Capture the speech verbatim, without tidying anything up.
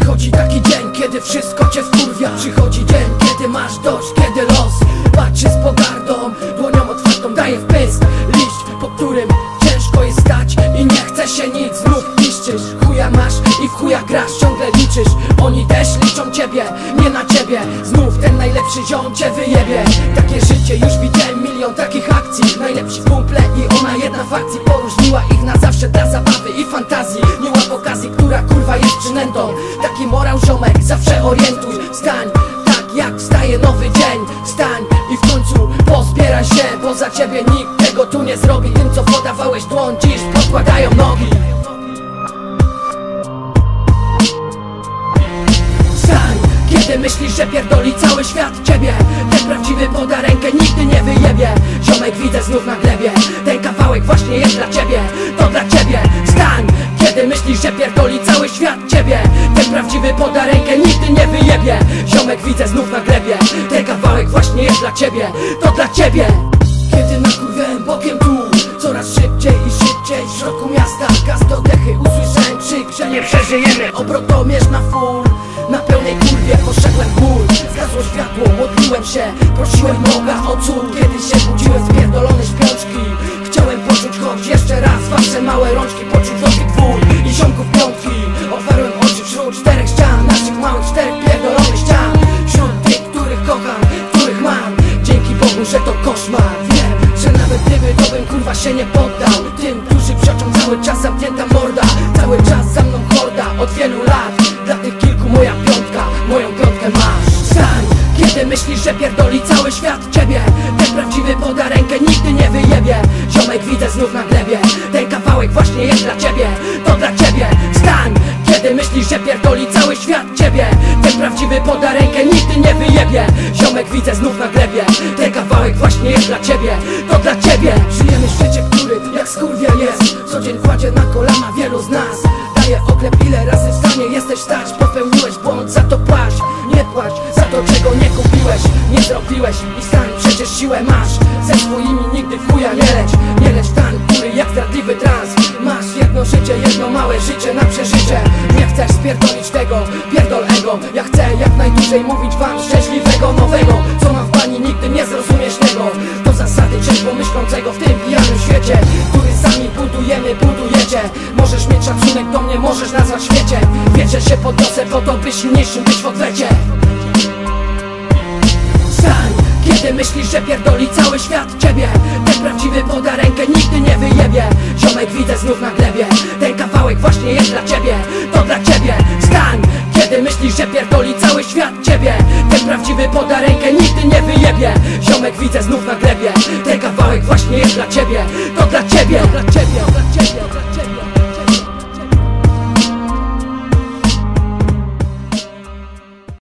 Przychodzi taki dzień, kiedy wszystko cię wkurwia. Przychodzi dzień, kiedy masz dość, kiedy los patrzy z pogardą, dłonią otwartą daje w pysk liść, po którym ciężko jest stać i nie chce się nic. Znów piszczysz, chuja masz i w chuja grasz, ciągle liczysz. Oni też liczą ciebie, nie na ciebie. Znów ten najlepszy ziom cię wyjebie. Takie życie, już widziałem milion takich akcji. Najlepsi kumple i ona jedna w akcji. Poróżniła ich na zawsze dla zabawy i fantazji. Nie łap okazji, która kurwa jest przynętą. Taki morał ziomek, zawsze orientuj. Stań, tak jak wstaje nowy dzień. Stań i w końcu pozbieraj się, bo za ciebie nikt tego tu nie zrobi. Tym co podawałeś dłoń, dziś podkładają nogi. Stań, kiedy myślisz, że pierdoli cały świat ciebie. Ten prawdziwy poda rękę, nigdy nie wyjebie. Ziomek widzę znów na glebie. Ten kawałek właśnie jest dla ciebie, to dla ciebie. Stań, kiedy myślisz, że pierdoli cały świat ciebie. Ten prawdziwy poda rękę, nigdy nie wyjebie. Ziomek widzę znów na glebie. Ten kawałek właśnie jest dla ciebie, to dla ciebie. Kiedy nakurwiałem bokiem tu, coraz szybciej i szybciej w środku miasta. Gaz do dechy, usłyszałem krzyk, że nie przeżyjemy. Obrotomierz na full, na pełnej kurwie poszedłem w ból. Zgasło światło, modliłem się, prosiłem Boga o cud. Kiedy się budziłem z pierdolonej śpiączki, chciałem poczuć choć jeszcze raz wasze małe rączki, poczuć dotyk dwór i ziomków piątki. Otwarłem oczy wśród czterech ścian, naszych małych czterech pierdolonych ścian. Wśród tych, których kocham, których mam. Dzięki Bogu, że to koszmar. Wiem, że nawet gdyby to bym kurwa się nie poddał tym, którzy psioczą cały czas zamknięta morda. Cały czas za mną horda od wielu lat. Dla tych kilku moja piątka, moją piątkę masz. Stań, kiedy myślisz, że pierdoli cały świat ciebie. Ten prawdziwy poda rękę, nigdy nie wyjebie. Ziomek widzę znów na glebie. Ten kawałek właśnie jest dla ciebie, to dla ciebie. Stań, kiedy myślisz, że pierdoli cały świat ciebie. Ten prawdziwy poda rękę, nigdy nie wyjebie. Ziomek widzę znów na glebie. Ten kawałek właśnie jest dla ciebie, to dla ciebie. Żyjemy w świecie, który jak skurwiel jest. Co dzień kładzie na kolana wielu z nas. Daję oklep, ile razy w stanie jesteś stać. Popełniłeś błąd, za to płacz. Nie płacz za to, czego nie kupiłeś, nie zrobiłeś. I stań, przecież siłę masz. Ze swoimi nigdy w chuja nie leć. Nie leć tam, który jak zdradliwy trans. Masz jedno życie, jedno małe życie na przeżycie. Nie chcesz spierdolić tego, pierdol ego. Ja chcę jak najdłużej mówić wam szczęśliwego nowego. Co mam w bani, nigdy nie zrozumiesz tego. To zasady trzeźwo myślącego w tym pijanym świecie, który sami budujemy, budujecie. Możesz mieć szacunek do mnie, możesz nazwać świecie. Wiesz, że się podniosę po to, by silniejszym być w odwecie. Stań, kiedy myślisz, że pierdoli cały świat ciebie. Ten prawdziwy poda rękę, nigdy nie wyjebie. Ziomek widzę znów na glebie. Ten kawałek właśnie jest dla ciebie, to dla ciebie. Stań, kiedy myślisz, że pierdoli cały świat ciebie. Ten prawdziwy poda rękę, nigdy nie wyjebie. Ziomek widzę znów na glebie. Ten kawałek właśnie jest dla ciebie, to dla ciebie, to dla ciebie, to dla ciebie.